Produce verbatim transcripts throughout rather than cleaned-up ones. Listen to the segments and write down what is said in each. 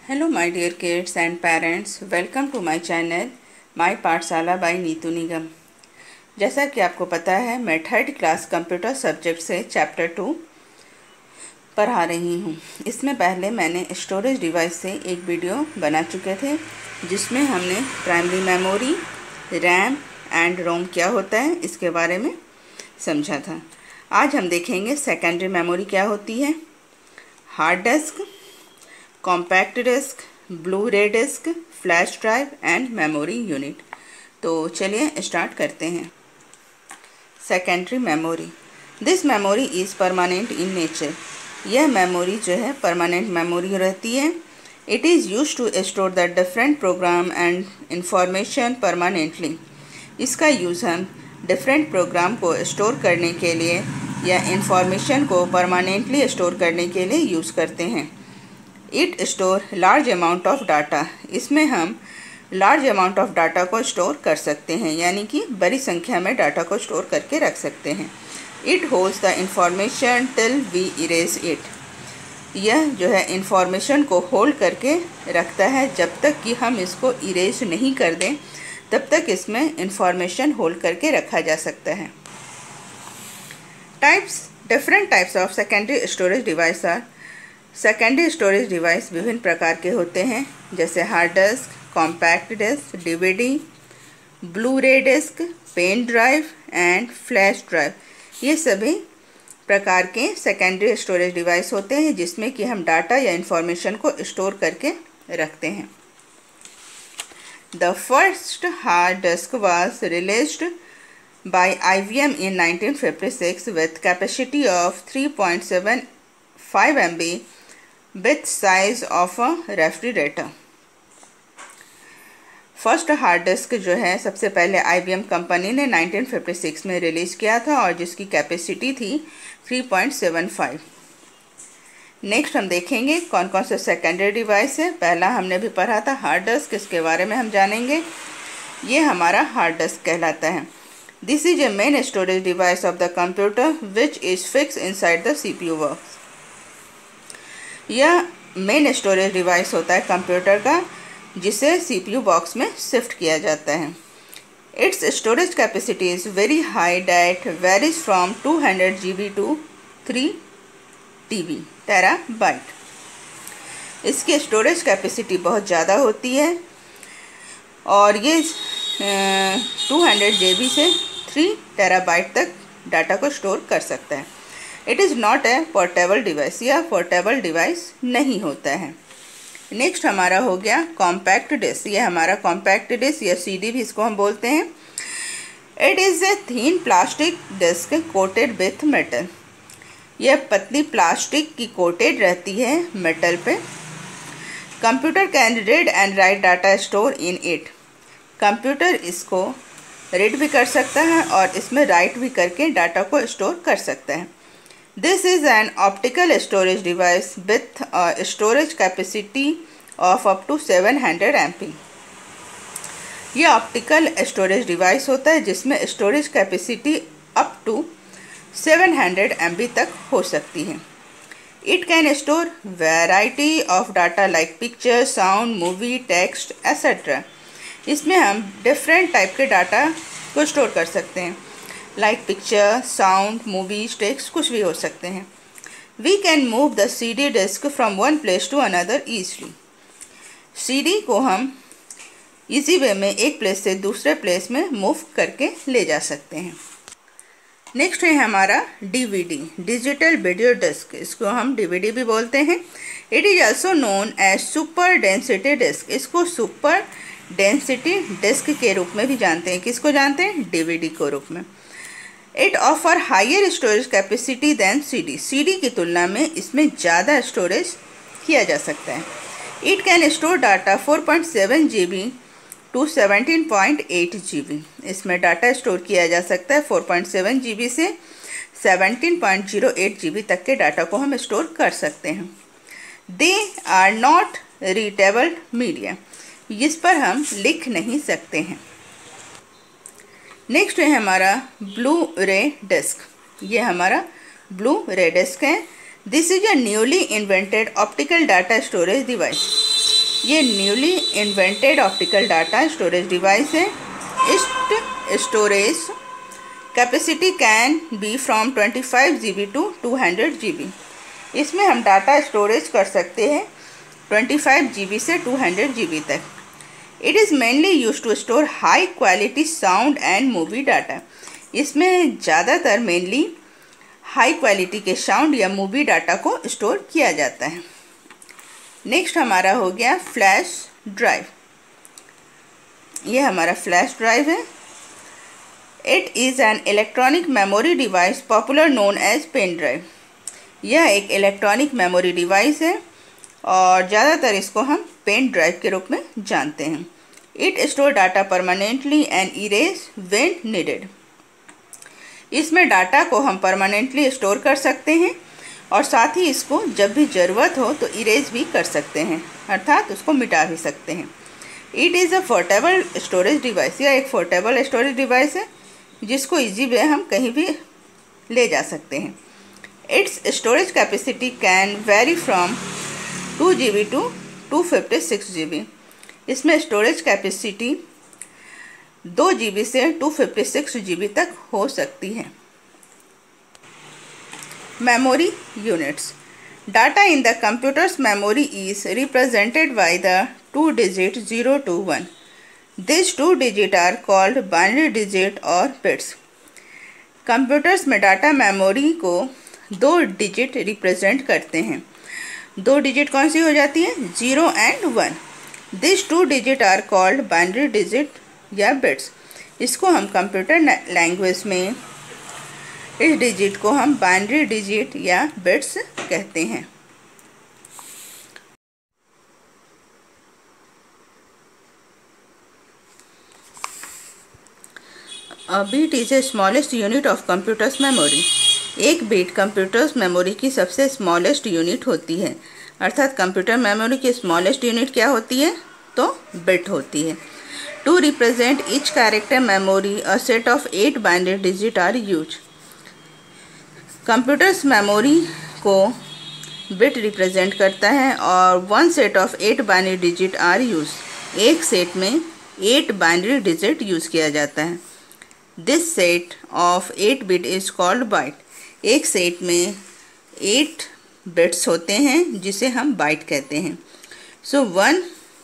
Hello my dear kids and parents, welcome to my channel My पाठशाला by Neetu निगम। जैसा कि आपको पता है, मैं थर्ड क्लास कंप्यूटर सब्जेक्ट से चैप्टर टू पढ़ा रही हूँ। इसमें पहले मैंने स्टोरेज डिवाइस से एक वीडियो बना चुके थे जिसमें हमने primary memory, RAM and ROM क्या होता है इसके बारे में समझा था। आज हम देखेंगे सेकेंडरी मेमोरी क्या होती है, hard disk, compact disc, blu ray disc, flash drive and memory unit. तो चलिए स्टार्ट करते हैं। Secondary memory, this memory is permanent in nature. यह मेमोरी जो है परमानेंट मेमोरी रहती है। It is use to store the different program and information permanently. इसका यूज़ हम डिफरेंट प्रोग्राम को स्टोर करने के लिए या इंफॉर्मेशन को परमानेंटली स्टोर करने के लिए यूज़ करते हैं। It store large amount of data. इसमें हम लार्ज अमाउंट ऑफ डाटा को स्टोर कर सकते हैं, यानी कि बड़ी संख्या में डाटा को स्टोर करके रख सकते हैं। It holds the information till we erase it. यह जो है इंफॉर्मेशन को होल्ड करके रखता है जब तक कि हम इसको इरेज नहीं कर दें, तब तक इसमें इंफॉर्मेशन होल्ड करके रखा जा सकता है। Types, different types of secondary storage device are. Secondary storage device विभिन्न प्रकार के होते हैं, जैसे hard disk, compact disc, DVD, blu ray disc, pen drive and flash drive. ये सभी प्रकार के सेकेंडरी स्टोरेज डिवाइस होते हैं जिसमें कि हम डाटा या इंफॉर्मेशन को स्टोर करके रखते हैं। The first hard disk was released by I B M in nineteen fifty six with capacity of three point seven five M B with size of a refrigerator। First hard disk जो है सबसे पहले I B M company ने nineteen fifty six में release किया था और जिसकी कैपेसिटी थी three point seven five. Next हम देखेंगे कौन कौन से सेकेंडरी डिवाइस है। पहला हमने भी पढ़ा था हार्ड डिस्क, इसके बारे में हम जानेंगे। ये हमारा हार्ड डिस्क कहलाता है। This is a main storage device of the computer which is fix inside the C P U box. यह मेन स्टोरेज डिवाइस होता है कंप्यूटर का, जिसे सीपीयू बॉक्स में शिफ्ट किया जाता है। Its storage capacity is very high that varies from two hundred G B to three T B terabyte. इसकी स्टोरेज कैपेसिटी बहुत ज़्यादा होती है और ये टू हंड्रेड जी बी से थ्री टेराबाइट तक डाटा को स्टोर कर सकता है। It is not a portable device. यह पोर्टेबल डिवाइस नहीं होता है। नेक्स्ट हमारा हो गया कॉम्पैक्ट डिस्क। यह हमारा कॉम्पैक्ट डिस्क या सीडी भी इसको हम बोलते हैं। It is a thin plastic disc coated with metal. यह पतली प्लास्टिक की कोटेड रहती है मेटल पे। Computer can read and write data store in it. Computer इसको रीड भी कर सकता है और इसमें राइट भी करके डाटा को स्टोर कर सकता है। This is an optical storage device with a storage capacity of up to seven hundred M P. यह ऑप्टिकल स्टोरेज डिवाइस होता है जिसमें storage capacity up to seven hundred M B तक हो सकती है। It can store variety of data like picture, sound, movie, text, et cetera। इसमें हम डिफरेंट टाइप के डाटा को स्टोर कर सकते हैं, like picture, sound, movies, text, कुछ भी हो सकते हैं। We can move the C D disc from one place to another easily. C D को हम इजी वे में एक प्लेस से दूसरे प्लेस में मूव करके ले जा सकते हैं। नेक्स्ट है हमारा D V D, digital video disc. इसको हम डी वी डी भी बोलते हैं। It is also known as super density disc. इसको सुपर डेंसिटी डिस्क के रूप में भी जानते हैं। किसको जानते हैं? डी वी डी को रूप में। It offer higher storage capacity than C D. C D की तुलना में इसमें ज़्यादा स्टोरेज किया जा सकता है। It can store data four point seven G B to seventeen point eight G B. इसमें डाटा स्टोर किया जा सकता है four point seven G B से seventeen point zero eight G B तक के डाटा को हम स्टोर कर सकते हैं। They are not readable media. इस पर हम लिख नहीं सकते हैं। नेक्स्ट है हमारा ब्लू रे डिस्क। ये हमारा ब्लू रे डिस्क है। This is a newly invented optical data storage device. ये newly invented optical data storage device है। इस storage capacity can be from twenty five G B to two hundred G B. इसमें हम data storage कर सकते हैं twenty five G B से two hundred G B तक। It is mainly use to store high quality sound and movie data. इसमें ज़्यादातर mainly high quality के साउंड या मूवी डाटा को स्टोर किया जाता है। नेक्स्ट हमारा हो गया फ्लैश ड्राइव। ये हमारा फ्लैश ड्राइव है। It is an electronic memory device popular known as pen drive. यह एक इलेक्ट्रॉनिक मेमोरी डिवाइस है और ज़्यादातर इसको हम पेन ड्राइव के रूप में जानते हैं। It store data permanently and erase when needed. इसमें डाटा को हम परमानेंटली स्टोर कर सकते हैं और साथ ही इसको जब भी ज़रूरत हो तो इरेज भी कर सकते हैं, अर्थात उसको मिटा भी सकते हैं। It is a portable storage device. यह एक पोर्टेबल स्टोरेज डिवाइस है जिसको इजी वे हम कहीं भी ले जा सकते हैं। Its storage capacity can vary from two G B to two fifty six G B. इसमें स्टोरेज कैपेसिटी दो जी बी से two fifty six G B तक हो सकती है। Memory units. Data in the computers memory is represented by the two digit zero to one. This two digit are called binary digit और bits. Computers में data memory को दो digit represent करते हैं। दो डिजिट कौन सी हो जाती है? Zero and one. This two digit are called binary digit या बिट्स। इसको हम कंप्यूटर लैंग्वेज में इस डिजिट को हम बाइनरी डिजिट या बिट्स कहते हैं। A bit is a smallest unit of computers memory. एक बिट कंप्यूटर्स मेमोरी की सबसे स्मॉलेस्ट यूनिट होती है, अर्थात कंप्यूटर मेमोरी की स्मॉलेस्ट यूनिट क्या होती है? तो बिट होती है। To represent each character memory a set of eight binary digit are use. Computers memory को बिट रिप्रेजेंट करता है और one set of eight binary digit are use. एक सेट में एट बाइनरी डिजिट यूज किया जाता है। This set of eight bit is called byte. एक सेट में एट बिट्स होते हैं जिसे हम बाइट कहते हैं। So one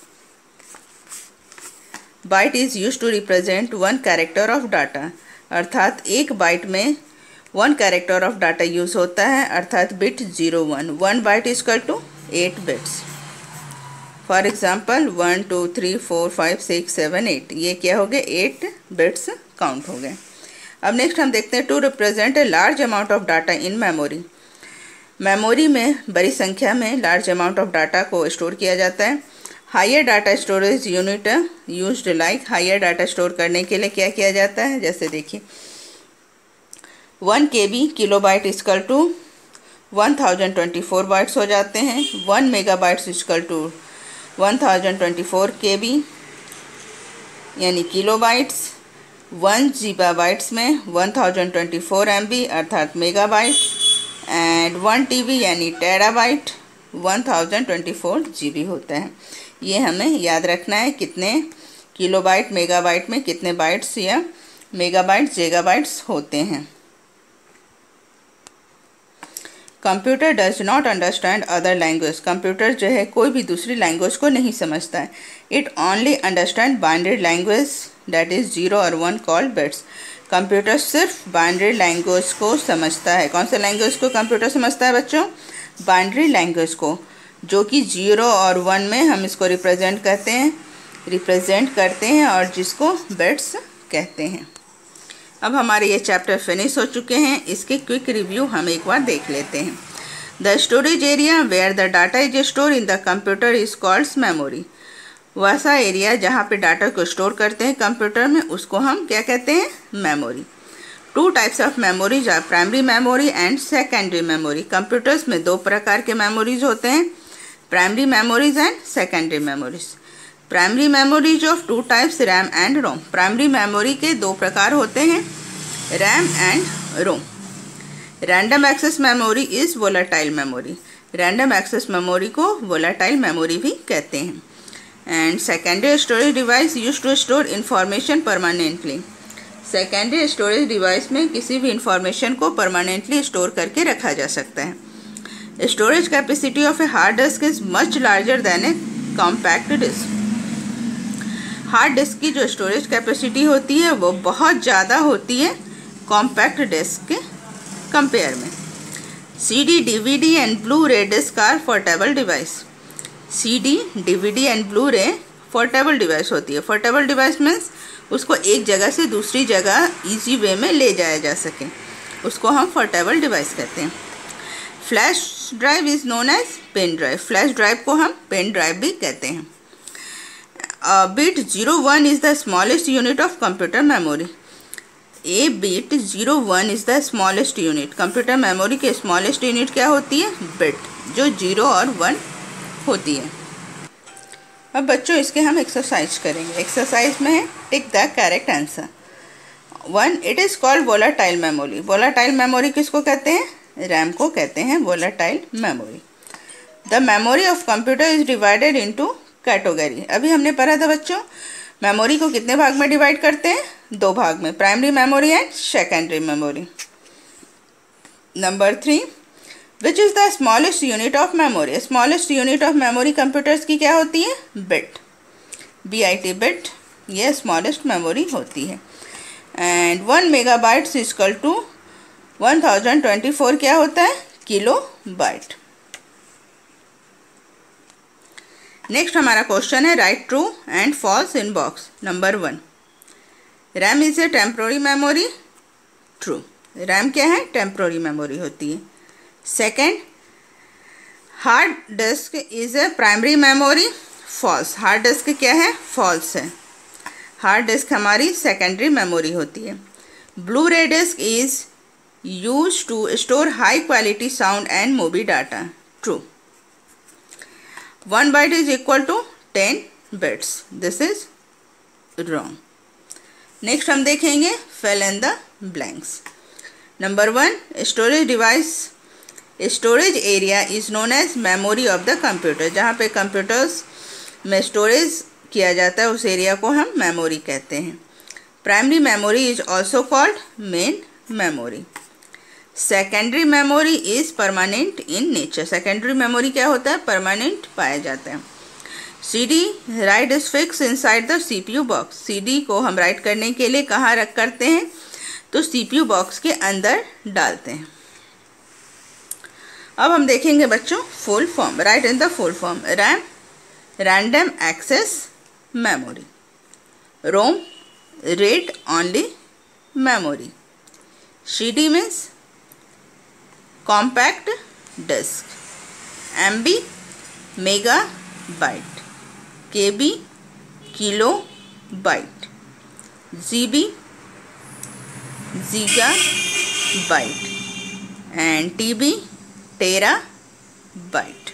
byte is use to represent one character of data, अर्थात एक बाइट में one character of data use होता है, अर्थात bit zero one. One byte is equal to eight bits. For example one two three four five six seven eight, ये क्या हो गए? एट बिट्स काउंट हो गए। अब नेक्स्ट हम देखते हैं to represent a large amount of data in memory. Memory में बड़ी संख्या में लार्ज अमाउंट ऑफ डाटा को स्टोर किया जाता है। Higher data storage unit used like. Higher data store करने के लिए क्या किया जाता है? जैसे देखिए one K B kilo byte equal to one thousand twenty four bytes हो जाते हैं। One mega bytes equal to one thousand twenty four K B यानी kilo bytes. One giga bytes में one thousand twenty four M B अर्थात mega byte. And one T B यानी tera byte one thousand twenty four G B होता है। ये हमें याद रखना है कितने किलो बाइट मेगा बाइट में कितने बाइट्स या मेगा बाइट्स जेगा बाइट्स होते हैं। Computer does not understand other language. Computer जो है कोई भी दूसरी लैंग्वेज को नहीं समझता है। It only understand binary language that is zero और वन कॉल्ड बिट्स। कंप्यूटर सिर्फ बाइनरी लैंग्वेज को समझता है। कौन सा लैंग्वेज को कंप्यूटर समझता है बच्चों? बाइनरी लैंग्वेज को, जो कि जीरो और वन में हम इसको रिप्रेजेंट करते हैं रिप्रेजेंट करते हैं और जिसको बिट्स कहते हैं। अब हमारे ये चैप्टर फिनिश हो चुके हैं। इसके क्विक रिव्यू हम एक बार देख लेते हैं। The storage area where the data is store in the computer is called memory. वैसा एरिया जहाँ पे डाटा को स्टोर करते हैं कंप्यूटर में उसको हम क्या कहते हैं? Memory. Two types of memories are primary memory and secondary memory. Computers में दो प्रकार के मेमोरीज होते हैं, primary memories and secondary memories. Primary memories of two types RAM and ROM. Primary memory के दो प्रकार होते हैं, RAM and ROM. Random access memory is volatile memory. Random access memory को वोलेटाइल मेमोरी भी कहते हैं। And secondary storage device use to store information permanently. Secondary storage device में किसी भी इंफॉर्मेशन को परमानेंटली स्टोर करके रखा जा सकता है। Storage capacity of a hard disk is much larger than a compact disk. Hard disk की जो स्टोरेज कैपेसिटी होती है वो बहुत ज़्यादा होती है कॉम्पैक्ट डिस्क के कंपेयर में। CD, DVD and blu ray disk are portable device. CD, DVD and blu ray portable device होती है। पोर्टेबल डिवाइस मीन्स उसको एक जगह से दूसरी जगह इजी वे में ले जाया जा सके, उसको हम पोर्टेबल डिवाइस कहते हैं। Flash drive is known as pen drive. Flash drive को हम पेन ड्राइव भी कहते हैं। Bit zero one is the smallest unit of computer memory. A bit zero one is the smallest unit. Computer memory के smallest unit क्या होती है? Bit, जो जीरो और वन होती है। अब बच्चों इसके हम एक्सरसाइज करेंगे। एक्सरसाइज में है tick the correct answer. One, it is called volatile memory. Volatile memory किसको कहते हैं? रैम को कहते हैं volatile memory. The memory of computer is divided into category. अभी हमने पढ़ा था बच्चों, मेमोरी को कितने भाग में डिवाइड करते हैं? दो भाग में, primary memory and secondary memory. Number three, which is the smallest unit of memory. Smallest unit of memory computers की क्या होती है? Bit, B I T bit, ये स्मॉलेस्ट मेमोरी होती है। And one mega bytes equal to one thousand twenty four क्या होता है? Kilo byte. नेक्स्ट हमारा क्वेश्चन है right true and false in box. Number one, RAM is a temporary memory. True, RAM क्या है? Temporary memory होती है। Second, hard disk is a primary memory. False, hard disk क्या है? False है। Hard disk हमारी secondary memory होती है। Blu ray disk is use to store high quality sound and movie data. True, one byte is equal to ten bits. This is wrong. Next हम देखेंगे fill in the blanks. Number one, storage device, storage area is known as memory of the computer. जहाँ पे computers में storage किया जाता है उस area को हम मेमोरी कहते हैं। Primary memory is also called main memory. Secondary memory is permanent in nature. Secondary memory क्या होता है? परमानेंट पाया जाता है। C D write is fix inside the C P U box. C D को हम राइट करने के लिए कहाँ रख करते हैं? तो सी पी यू बॉक्स के अंदर डालते हैं। अब हम देखेंगे बच्चों full form. Write in the full form. RAM, random access memory. ROM, read only memory. C D means compact disk. M B, mega byte. K B, kilo byte. G B, giga byte. And T B, tera bite.